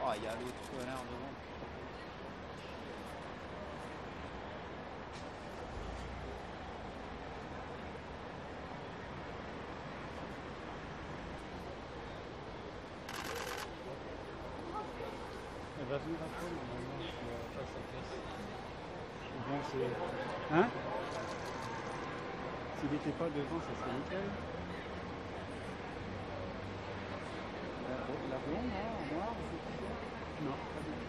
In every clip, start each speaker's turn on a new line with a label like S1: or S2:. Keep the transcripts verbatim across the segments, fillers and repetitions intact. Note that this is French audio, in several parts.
S1: Oh, il y a l'autre connard devant.
S2: Elle va venir après, normalement, si elle passe sa caisse. Bon, c'est... Hein? S'il n'était pas devant, ça serait nickel. La, la blonde, là, en noir, c'est non, pas du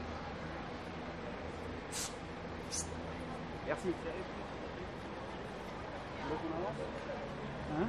S2: tout. Merci. Tu veux qu'on avance? Hein?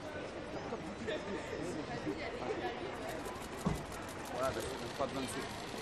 S1: Voilà, parce qu'on pas besoin de suite.